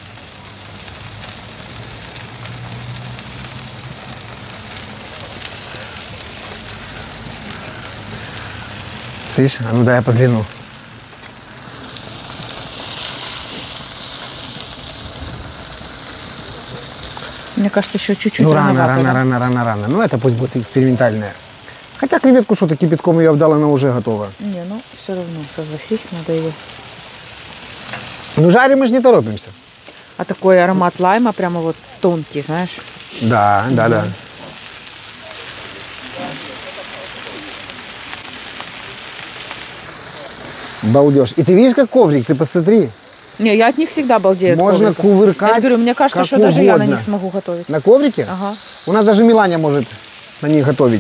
Слышь, а ну дай я подвину. Мне кажется, еще чуть-чуть Ну рано, рановато, да? рано. Ну это пусть будет экспериментальная. Хотя креветку что-то кипятком ее обдал, она уже готова. Не, ну все равно, согласись, надо ее. Ну жарим мы же не торопимся. А такой аромат лайма прямо вот тонкий, знаешь? Да. Балдеж. И ты видишь, как коврик, ты посмотри. Не, я от них всегда балдею. от Можно коврика. кувыркать Я же говорю, мне кажется, как что даже я на угодно. них смогу готовить. На коврике? Ага. У нас даже Миланя может на них готовить.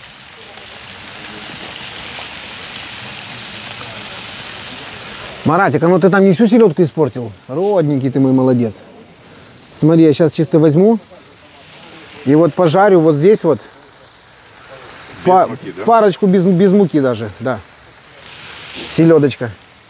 Маратик, а ну ты там не всю селедку испортил? Родненький ты мой молодец. Смотри, я сейчас чисто возьму и вот пожарю вот здесь вот. муки, да? Парочку без муки даже, да. Селедочка.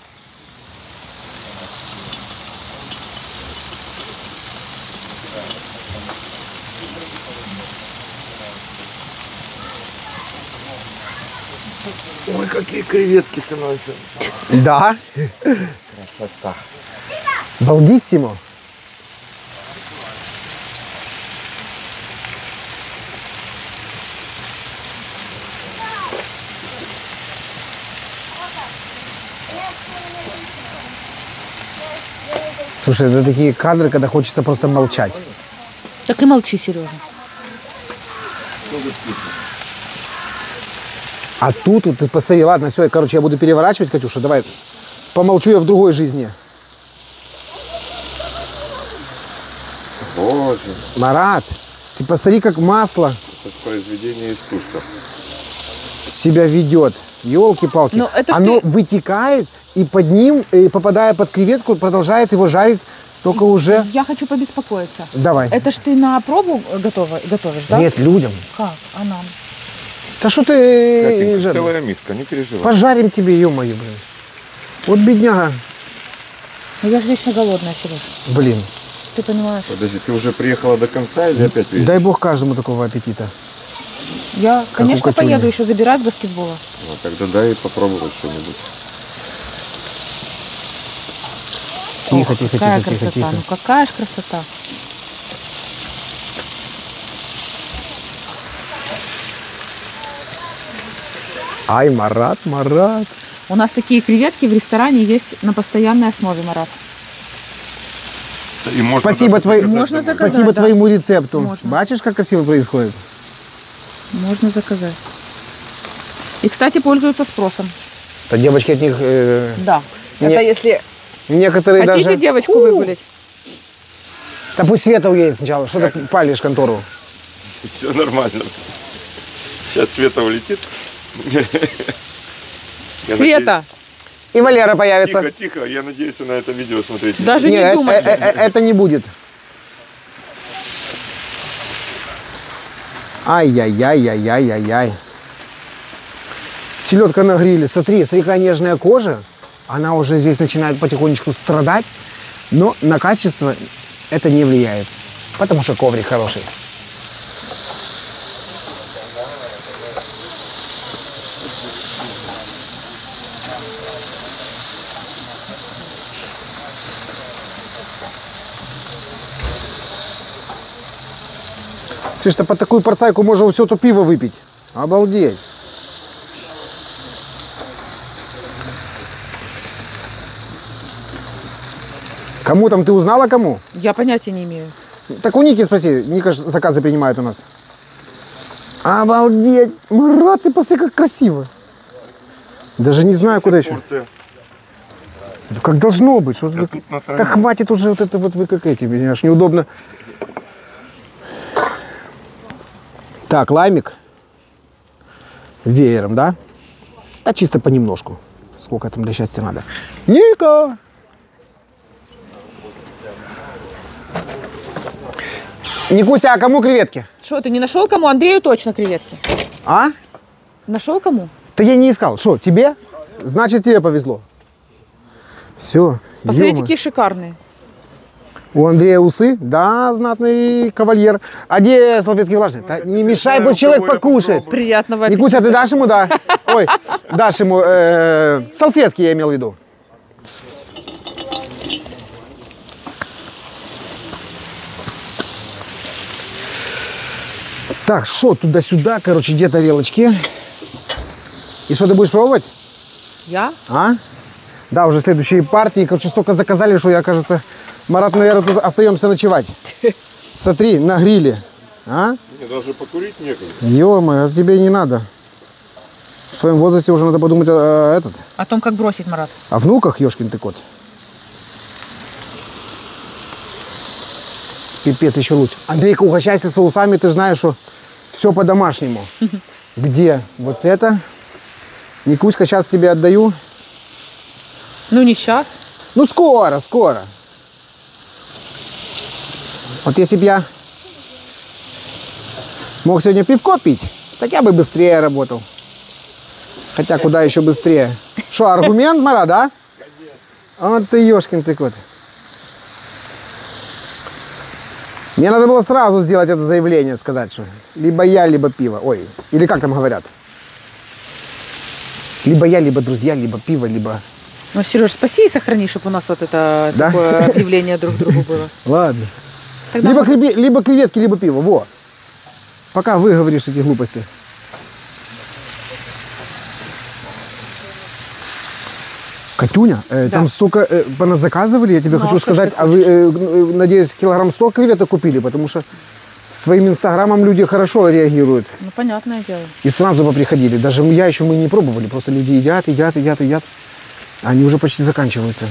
Ой, какие креветки становятся. Да. Красота. Балдиссимо. Слушай, это такие кадры, когда хочется просто молчать. Так и молчи, Сережа. А тут вот ты посмотри, ладно, все, короче, я буду переворачивать, Катюша, давай помолчу я в другой жизни. Боже, Марат, ты посмотри, как масло это произведение искусства. себя ведет. Елки-палки. Ну, это ж Оно ты- вытекает, и под ним, попадая под креветку, продолжает его жарить, только уже... Я хочу побеспокоиться. Давай. Это ж ты на пробу готовишь, да? Нет, людям. Как? А нам? Да что ты... Катенька, жадный? целая миска, не переживай. Пожарим тебе, ё-моё, блин. Вот бедняга. Ну я же вечно голодная, Сереж. Блин. Ты понимаешь? Подожди, ты уже приехала до конца или опять видишь? Дай бог каждому такого аппетита. Я, конечно, у Катюни. поеду еще забирать с баскетбола. Ну, тогда дай попробовать что-нибудь. Тихо, Ох, тихо, какая тихо, тихо, красота. тихо. Ну какая ж красота. Ай, Марат, Марат. У нас такие креветки в ресторане есть на постоянной основе, Марат. И можно Спасибо, даже твои- заказать Можно домой. заказать. Спасибо да. твоему рецепту. Можно. Бачишь, как красиво происходит? Можно заказать. И, кстати, пользуются спросом. Да девочки от них Да. Не- Это если некоторые хотите даже... девочку выгулять. Да пусть Света уедет сначала. Что ты палишь контору? Все нормально. Сейчас Света улетит. Я Света, И Валера появится. Тихо, тихо. Я надеюсь, она это видео смотреть не даже Не, не думай. это не будет. Ай-яй-яй-яй-яй-яй-яй. Селедка на гриле. Смотри, какая нежная кожа. Она уже здесь начинает потихонечку страдать. Но на качество это не влияет. Потому что коврик хороший. Слышь, по такую порцайку можно все то пиво выпить. Обалдеть. Кому там, ты узнала кому? Я понятия не имею. Так у Ники спроси, Ника ж заказы принимает у нас. Обалдеть. Марат, ты посмотри, как красиво. Даже не знаю, куда еще. порция. Да как должно быть. Что Да вы- тут на да хватит уже вот это вот вы как эти, понимаешь, неудобно. Так, лаймик. Веером, да? Да чисто понемножку. Сколько там для счастья надо. Ника! Никуся, а кому креветки? Что, ты не нашел кому? Андрею точно креветки. А? Нашел кому? Да я не искал. Что, тебе? Значит, тебе повезло. Все. Посмотрите, какие шикарные. У Андрея усы? Да, знатный кавальер. А где салфетки влажные? Да не мешай, знаю, пусть человек у кого я покушает. попробую. Приятного аппетита. Никуся, ты дашь ему, да? Ой, дашь ему салфетки, я имел в виду. Так, что туда-сюда, короче, где тарелочки. И что, ты будешь пробовать? Я? А? Да, уже следующие партии. Короче, столько заказали, что я, кажется, Марат, наверное, тут остаемся ночевать. Смотри, на гриле. А? Мне даже покурить некогда. Ё-моё, тебе не надо. В своем возрасте уже надо подумать о О том, как бросить, Марат. внуках, ёшкин ты кот. Пипец, еще лучше. Андрейка, угощайся соусами, ты знаешь, что все по-домашнему. Где вот это? Никуська, сейчас тебе отдаю. Ну, не сейчас. Ну, скоро, скоро. Вот если бы я мог сегодня пивко пить, так я бы быстрее работал. Хотя куда еще быстрее. Что, аргумент, Мара, да? Вот ты ешкин ты кот. Мне надо было сразу сделать это заявление, сказать, что либо я, либо пиво. Ой, или как там говорят? Либо я, либо друзья, либо пиво, либо... Ну, Сереж, спаси и сохрани, чтобы у нас вот это Да? такое объявление друг другу было. Ладно. Тогда Либо креветки, либо пиво. Во. Пока выговоришь эти глупости. Катюня, там столько поназаказывали, я тебе Ну, хочу а что ж сказать, ты а вы, надеюсь, килограмм 100 креветок купили, потому что с твоим инстаграмом люди хорошо реагируют. Ну, понятное дело. И сразу поприходили. Даже я еще мы не пробовали, просто люди едят. Они уже почти заканчиваются.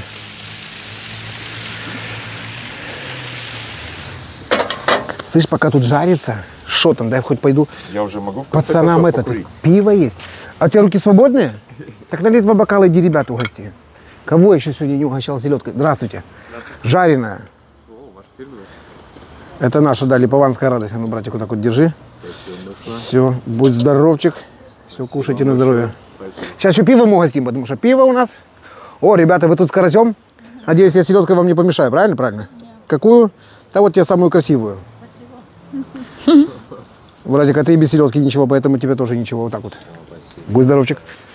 Слышь, пока тут жарится, что там, дай хоть пойду Я уже могу пацанам это этот, покурить? пиво есть. А у тебя руки свободные? Так налей два бокала, иди ребят угости. Кого еще сегодня не угощал селедкой? Здравствуйте. Жареная. Это наша, да, липованская радость. А ну, братик, вот так вот держи. Все, будь здоровчик. Все, кушайте на здоровье. Сейчас еще пиво мы угостим, потому что пиво у нас. О, ребята, вы тут с карасем? Надеюсь, я селедкой вам не помешаю, правильно? Правильно. Какую? Да вот тебе самую красивую. Братик, а ты и без селедки ничего, поэтому тебе тоже ничего. Вот так вот. Будь здоровчик.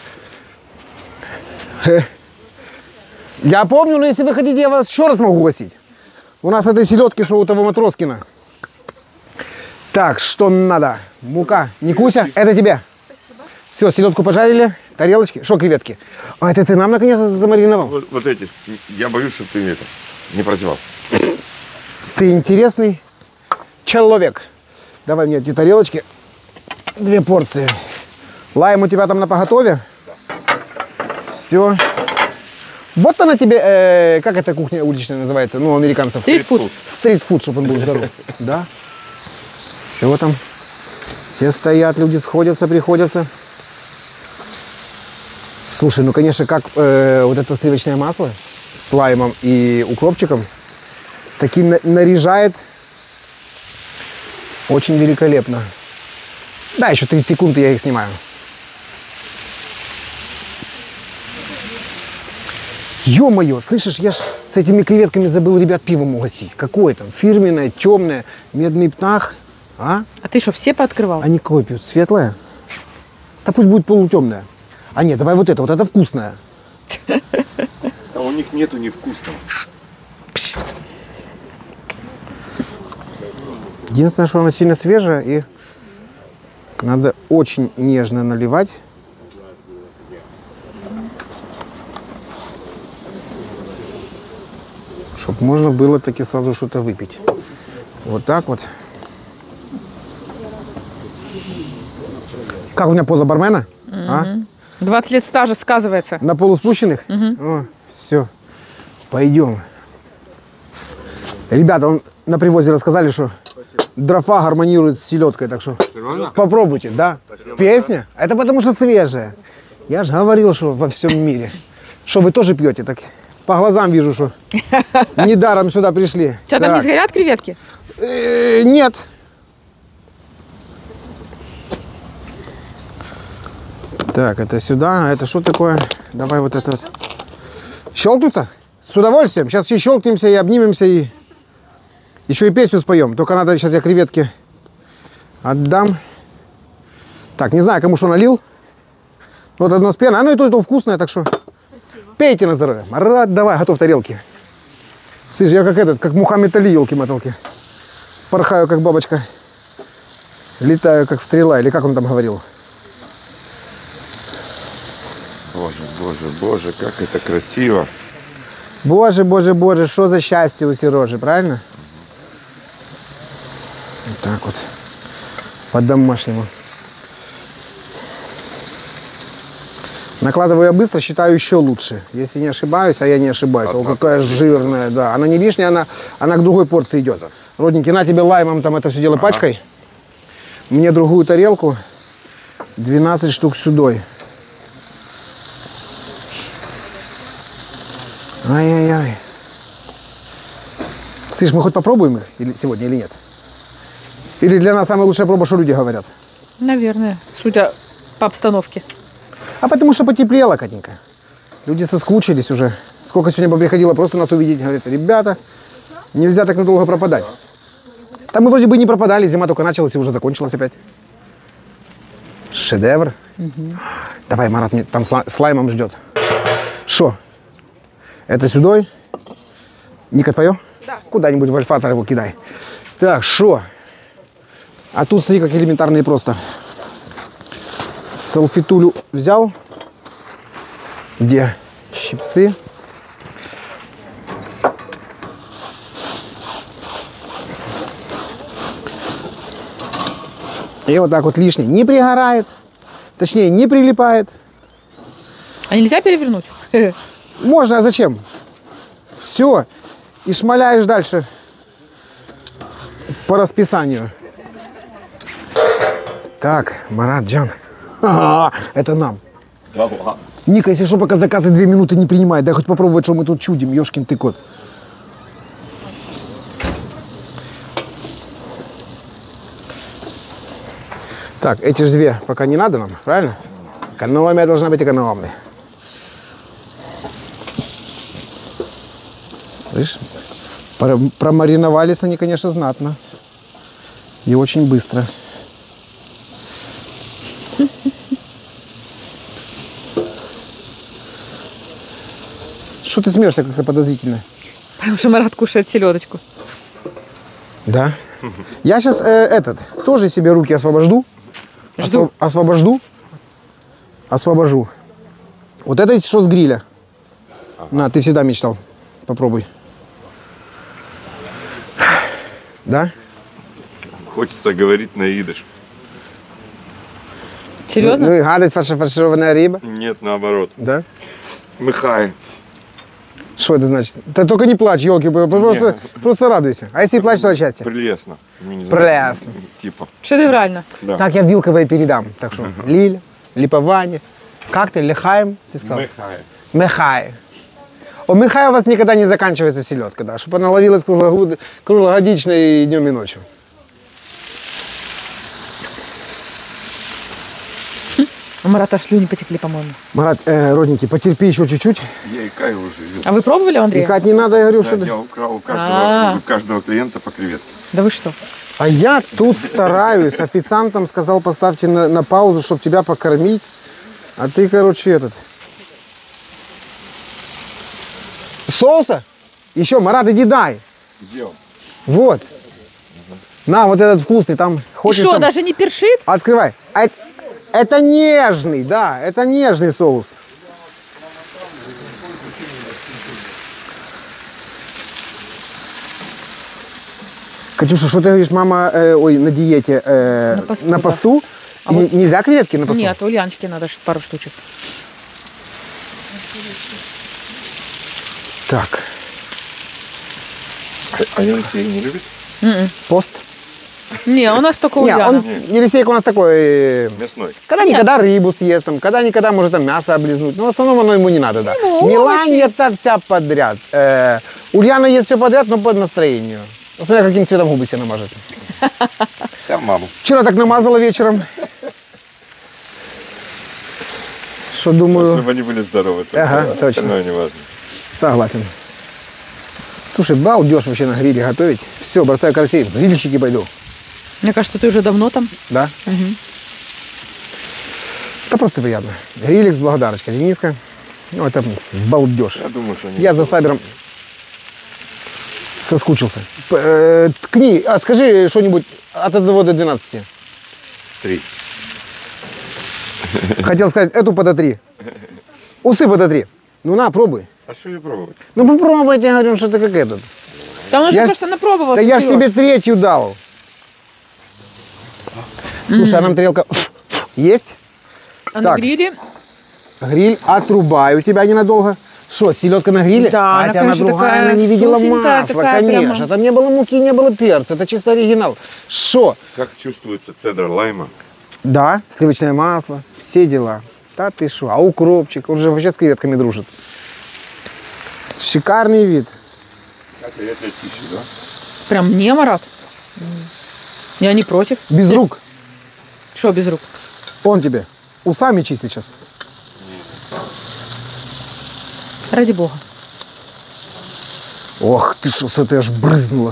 Я помню, но если вы хотите, я вас еще раз могу угостить. У нас этой селедки, что у того Матроскина. Так, что надо? Мука. Никуся, это тебе. Все, селедку пожарили. Тарелочки. Что, креветки? А это ты нам наконец замариновал? Вот эти. Я боюсь, что ты это не прозевал. Ты интересный человек. Давай мне эти тарелочки. 2 порции. Лайм у тебя там на поготове? Все. Вот она тебе, как эта кухня уличная называется, ну, у американцев. Стритфуд. Стритфуд, чтобы он был здоров. Да. Все там. Все стоят, люди сходятся, приходятся. Слушай, ну, конечно, как вот это сливочное масло с лаймом и укропчиком таки наряжает очень великолепно. Да, еще 30 секунд, и я их снимаю. Ё-моё, слышишь, я ж с этими креветками забыл ребят пивом угостить. Какое там? Фирменное, темное, медный птах. А? А ты что, все пооткрывал? Они какое пьют? Светлое? Да пусть будет полутемное. А нет, давай вот это вкусное. А у них нету невкусного. Единственное, что она сильно свежая, и надо очень нежно наливать. Чтобы можно было таки сразу что-то выпить. Вот так вот. Как у меня поза бармена? А? 20 лет стажа сказывается. На полуспущенных? О, все. Пойдем. Ребята, на привозе рассказали, что дрофа гармонирует с селедкой, так что попробуйте, да? Песня? Это потому что свежая. Я же говорил, что во всем мире. Что вы тоже пьете, так по глазам вижу, что недаром сюда пришли. Что, там не Так. сгорят креветки? Нет. Так, это сюда, а это что такое? Давай вот это вот. Щелкнуться? С удовольствием. Сейчас еще щелкнемся и обнимемся, и еще и песню споем. Только надо, сейчас я креветки отдам. Так, не знаю, кому что налил. Вот одно с пеной. Ну и то вкусное, так что пейте на здоровье. Марат, давай, готов тарелки. Слышь, я как Мухаммед Али, елки-моталки. Порхаю, как бабочка. Летаю, как стрела. Или как он там говорил? Боже, боже, боже, как это красиво. Боже, боже, боже, что за счастье у Сережи, правильно? Вот так вот. По-домашнему. Накладываю я быстро, считаю еще лучше. Если не ошибаюсь, а я не ошибаюсь. О, какая жирная, да. Она не лишняя, она к другой порции идет. Родненький, на тебе лаймом там это все дело пачкой. Мне другую тарелку. 12 штук сюдой. Ай-яй-яй. Слышь, мы хоть попробуем их сегодня или нет? Или для нас самая лучшая проба, что люди говорят? Наверное, судя по обстановке. А потому что потеплело, Катенька. Люди соскучились уже. Сколько сегодня приходило просто нас увидеть. Говорят, ребята, нельзя так надолго пропадать. Там мы вроде бы не пропадали, зима только началась и уже закончилась опять. Шедевр. Давай, Марат, мне там слаймом ждет. Шо? Это сюдой? Ника, твое? Да. Куда-нибудь в альфатор его кидай. Так, шо? А тут, смотри, как элементарно и просто. Салфетулю взял. Где щипцы? И вот так вот лишний не пригорает. Точнее, не прилипает. А нельзя перевернуть? Можно, а зачем? Все. И шмаляешь дальше по расписанию. Так, Маратджан. Ага, это нам. Ника, если что, пока заказы 2 минуты не принимает, дай хоть попробовать, что мы тут чудим, ёшкин ты кот. Так, эти же 2 пока не надо нам, правильно? Экономия должна быть экономной. Слышь, промариновались они, конечно, знатно. И очень быстро. Что ты смеешься как-то подозрительно? Потому что Марат кушает селедочку. Да. Я сейчас тоже себе руки освобожду. Жду. Освобожу. Вот это что с гриля. На, ты всегда мечтал. Попробуй. Да? Хочется говорить на идыш. Серьезно? Ну и гадость фаршированная рыба. Нет, наоборот. Да? Михай. Что это значит? Ты только не плачь, елки, просто радуйся. А если плачь, то от счастья. Прелестно. Ну, не знаю, Прелестно. Типа. Шедеврально. Да. Так, я вилковое передам. Так что, лиль, липование. Как ты, лихаем, ты сказал? Михай. Мехай. У Мехая у вас никогда не заканчивается селедка, да, чтобы она ловилась круглогодично и днем и ночью. У Марата слюни потекли, по-моему. Марат, родненький, потерпи еще чуть-чуть. Я икаю уже. А вы пробовали, Андрей? Икать не надо, я говорю, Да, что я ты. украл у А. каждого клиента по креветке. Да вы что? А я тут стараюсь. Официантам сказал, поставьте на паузу, чтобы тебя покормить. А ты, короче, этот. Соуса? Еще, Марат, иди дай. Где он? Вот. На, вот этот вкусный, там И хочешь... что, там- даже не першит? Открывай. Это нежный, да, это нежный соус. Катюша, что ты говоришь, мама, на диете, на посту? А вот- Нельзя креветки на посту? Нет, у Яночки надо пару штучек. Так, А Елисей не любит? пост. Не, у нас только Не, Ульяна. Елисейка у нас такой, Мясной. когда-никогда рыбу съест, там, когда-никогда может там мясо облизнуть. Но в основном оно ему не надо, да. Ну, Миланья-то вся подряд. Ульяна ест все подряд, но по настроению. Ну, смотря каким цветом губы себе намажет. Вся маму. Вчера так намазала вечером. Что думаю, Чтобы они были здоровы. только Ага, точно. Остальное не важно. согласен. Слушай, балдеж вообще на гриле готовить. Все, бросаю карасей, в грильщики пойду. Мне кажется, ты уже давно там. Да? Это просто приятно. Грилик с благодарочкой. Дениска. Ну, это балдеж. Я думаю, что они... Я за Сабером соскучился. Ткни, скажи что-нибудь от 1 до 12. 3. Хотел сказать, эту подотри. Усы подотри. Ну на, пробуй. А что ее пробовать? Ну попробуйте, я говорю, что ты как этот. Там он уже Я- просто напробовался. Да я ж Серёж. тебе 3 дал. Слушай, а нам тарелка есть? А на так. гриле Гриль отрубаю тебя ненадолго. Что, селедка на гриле? Да, она, Хотя она конечно, другая, такая она не видела сухенькая, масла, такая конечно. прямо. Там не было муки, не было перца, это чисто оригинал. Что? Как чувствуется цедр лайма? Да, сливочное масло, все дела. Да ты шо, а укропчик, он же вообще с креветками дружит. Шикарный вид. Как я это чищу, да? Прям мне, Марат? Я не против. Без рук. Что без рук? Он тебе усами чистит сейчас. Ради бога. Ох, ты что, с этой аж брызнула.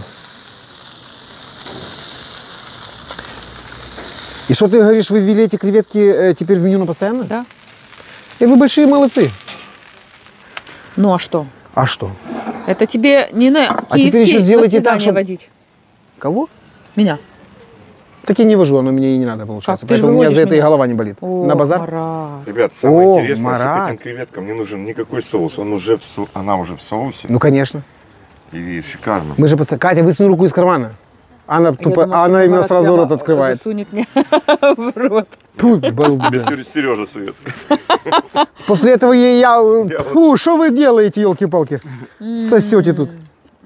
И что ты говоришь, вы ввели эти креветки теперь в меню на постоянно? Да? И вы большие молодцы. Ну а что? А что? Это тебе не на теперь киевский еще сделайте на так, свидание чтоб- водить. Кого? Меня. Так я не вожу, оно мне и не надо, получается. Как? Ты же Поэтому у меня за выводишь это и меня. голова не болит. О, На базар? Марат. Ребят, самое О, интересное, что Марат. к этим креветкам не нужен никакой соус. Он уже она уже в соусе. Ну, конечно. И шикарно. Мы же постоянно... Катя, высунь руку из кармана. Она, Я тупо... думала, она что именно Марат сразу прямо рот открывает. засунет мне в рот. Тьфу, балда. Сережа сует. После этого я... Фу, что вы делаете, елки-палки? Сосете тут.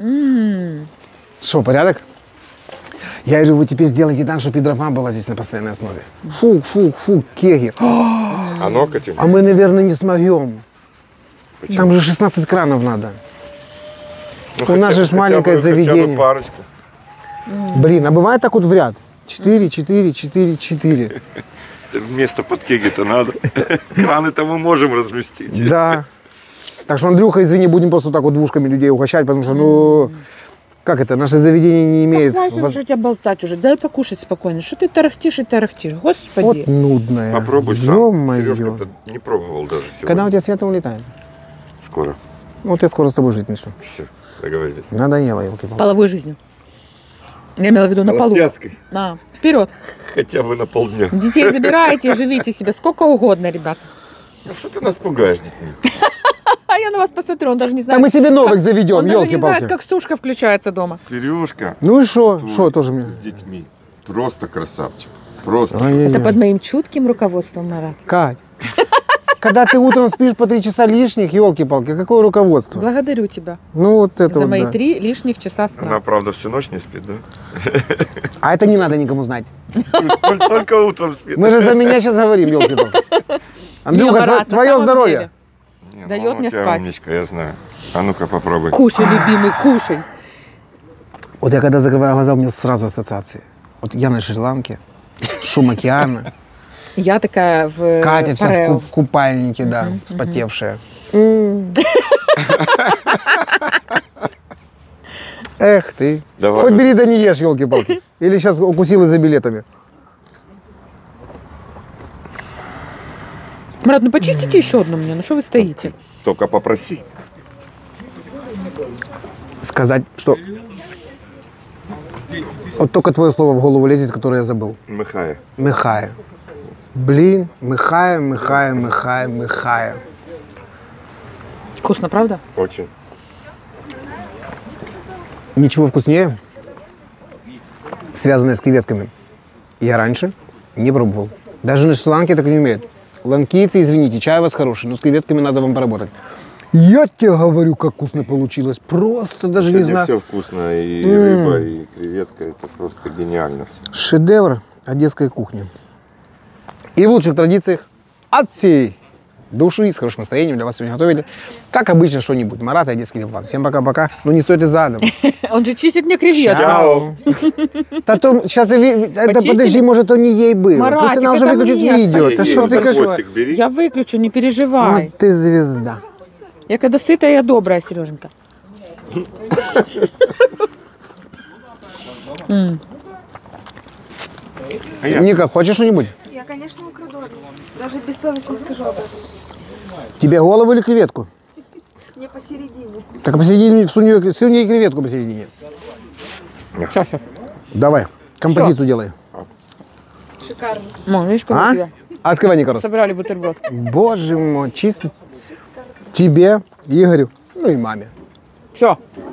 Что, порядок? Я говорю, вы теперь сделайте так, чтобы гидрофан была здесь на постоянной основе. Фу, кеги. А ну-ка, Тим. А мы, наверное, не смогем. Там же 16 кранов надо. Ну, у нас же ж маленькое хотя бы заведение. парочку. Блин, а бывает так вот в ряд? 4, 4, 4, 4. Место под кеги-то надо. Краны-то мы можем разместить. Да. Так что, Андрюха, извини, будем просто так вот двушками людей угощать, потому что, ну, как это, наше заведение не имеет... Хватит уже тебя болтать уже. Дай покушать спокойно. Что ты тарахтишь и тарахтишь? Господи. Вот нудная. Попробуй сам. Ё-моё. Сережка-то не пробовал даже сегодня. Когда у тебя Света улетает? Скоро. Вот я скоро с тобой жить начну. Все, договорились. Надоело, елки-палки. Половой жизнью. Я имела в виду на полу. Холостяцкой. На, вперед. Хотя бы на полдня. Детей забирайте и живите себе сколько угодно, ребята. Ну что ты нас пугаешь детьми? А я на вас посмотрю, он даже не Да знает. мы себе новых как- заведем, Он даже не знает, елки-палки. как сушка включается дома. Сережка. Ну и что? Что тоже мне? С детьми. Просто красавчик. Просто. Ай-яй-яй. Это под моим чутким руководством, Марат. Кать, когда ты утром спишь по 3 часа лишних, елки-палки, какое руководство? Благодарю тебя Ну вот это за вот, мои да. 3 лишних часа Она, сна. правда, всю ночь не спит, да? А это не надо никому знать. Только утром спит. Мы же за меня сейчас говорим, елки-палки. Андрюха, Марат, на твое самом здоровье. деле. Не, Дает мама у мне тебя спать. умничка, я знаю. А ну-ка попробуй. Кушай, любимый, кушай. Вот я когда закрываю глаза, у меня сразу ассоциации. Вот я на Шри-Ланке, шум океана, Я такая в Катя вся парео. в купальнике, да, вспотевшая. Эх ты. Давай. Хоть бери да не ешь, елки-палки. Или сейчас укусила за билетами. Марат, ну почистите еще одну мне, ну что вы стоите? Только попроси. Сказать, что... Вот только твое слово в голову лезет, которое я забыл. Михая. Михая. Блин, Михая, Михая, Михая, Михая. Вкусно, правда? Очень. Ничего вкуснее, связанное с креветками, я раньше не пробовал. Даже на Шри-Ланке так не умеют. Ланкийцы, извините, чай у вас хороший, но с креветками надо вам поработать. Я тебе говорю, как вкусно получилось. Просто даже не Сегодня знаю. все вкусно. И рыба, и креветка. Это просто гениально все. Шедевр одесской кухни. И в лучших традициях от всей души, с хорошим настроением для вас сегодня готовили, как обычно, что-нибудь. Марат и одесский лимфан. Всем пока-пока. Ну не стойте задом. Он же чистит мне креветки. Чао. Сейчас это, Почистили? подожди, может, он не ей был. Маратик, Пусть она уже это выключит мне, видео. спасибо. Это что ты За как... хвостик бери. Я выключу, не переживай. Вот ты звезда. Я когда сытая, я добрая, Сереженька. Ника, хочешь что-нибудь? Я, конечно, украду. Даже бессовестно скажу об этом. Тебе голову или креветку? Не посередине. Так посередине, всунь ей креветку посередине. Сейчас, сейчас. Давай, композицию делай. Шикарно. Мам, видишь, как А? у тебя? Открывай, Никорос. Собрали бутерброд. Боже мой, чисто тебе, Игорю, ну и маме. Все,